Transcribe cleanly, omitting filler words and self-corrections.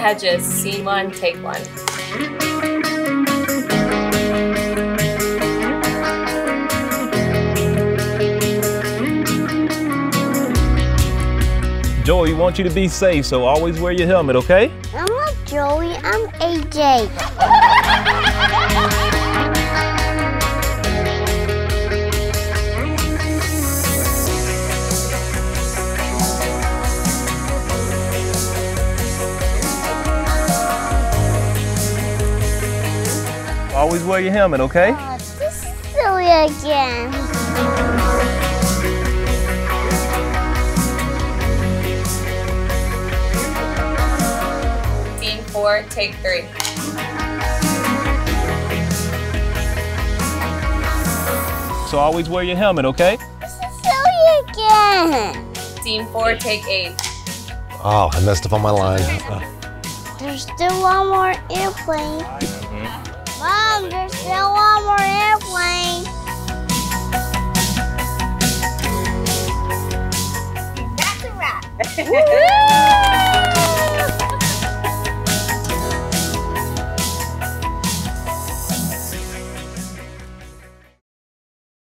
Hedges, scene 1, take 1. Joey wants you to be safe, so always wear your helmet, okay? I'm not Joey, I'm AJ. Always wear your helmet, okay? Oh, this is silly again. Scene 4, take 3. So always wear your helmet, okay? This is silly again. Scene 4, take 8. Oh, I messed up on my line. There's still one more airplane. Mom, there's still one more airplane. That's a wrap.